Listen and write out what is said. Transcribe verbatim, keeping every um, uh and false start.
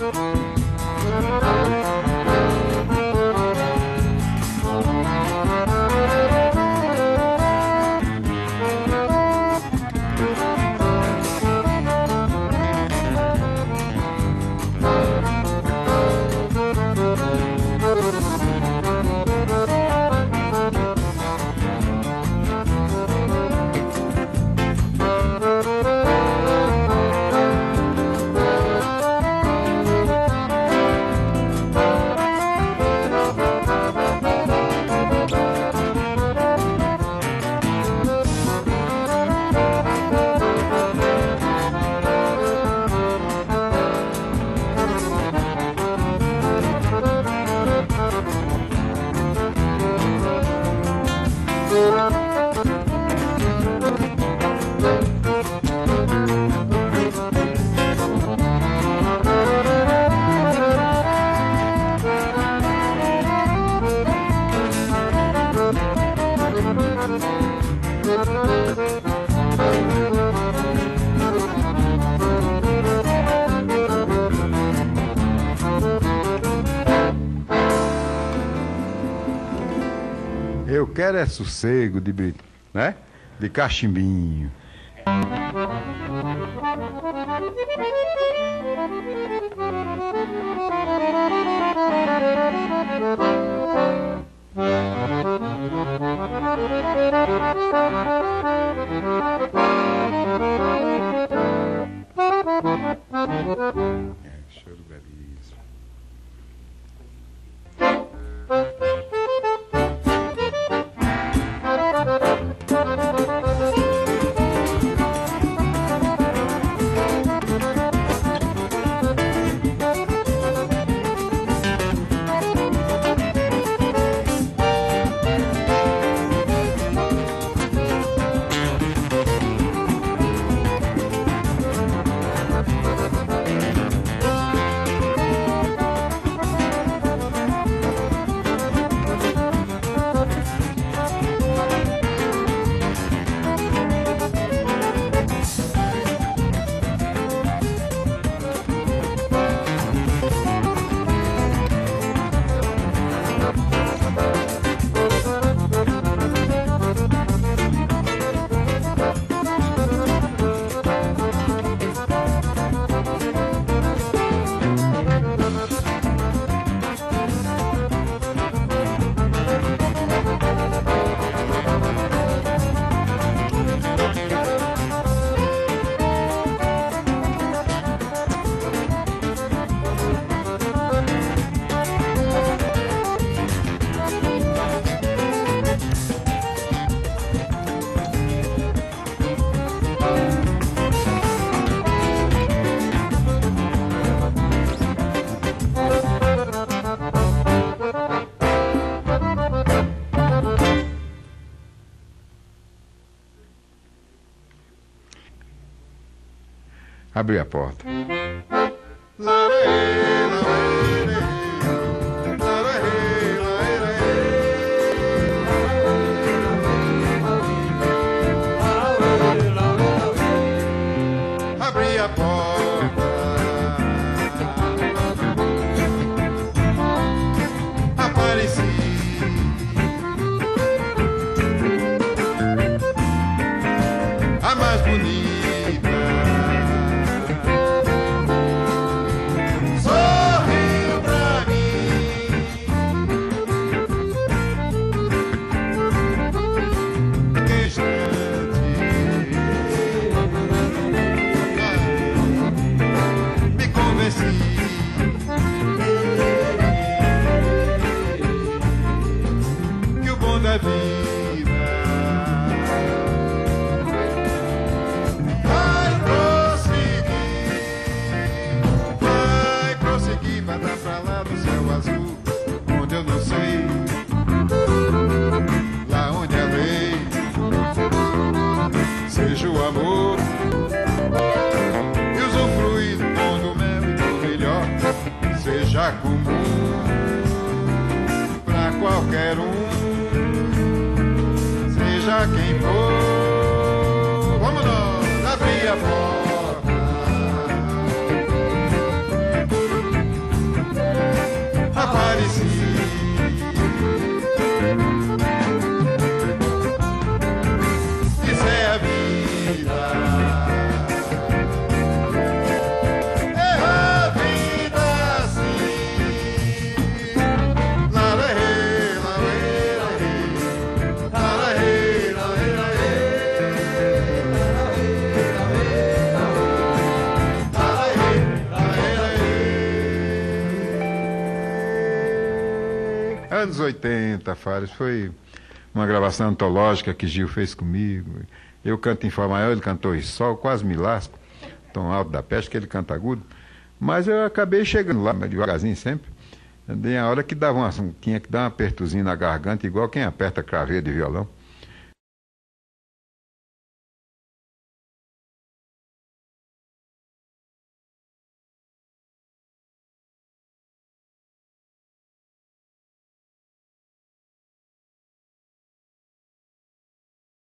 Eu quero é sossego de, né? De cachimbinho. É, choro belíssimo. Abri a porta. Abri a porta, apareci, a mais bonita. Que o bom da vida vai prosseguir, vai prosseguir, vai dar pra lá do céu azul, onde eu não sei, lá onde a lei seja o amor e usufruir do bom, do mel e do melhor, seja comum pra qualquer um, seja quem for. Vamos nós, abrir a porta, anos oitenta, Fares, foi uma gravação antológica que Gil fez comigo. Eu canto em Fá maior, ele cantou em Sol, quase me lasco, tom alto da peste, que ele canta agudo. Mas eu acabei chegando lá, devagarzinho sempre. Dei a hora que dava uma, tinha que dar um apertozinho na garganta, igual quem aperta craveiro de violão.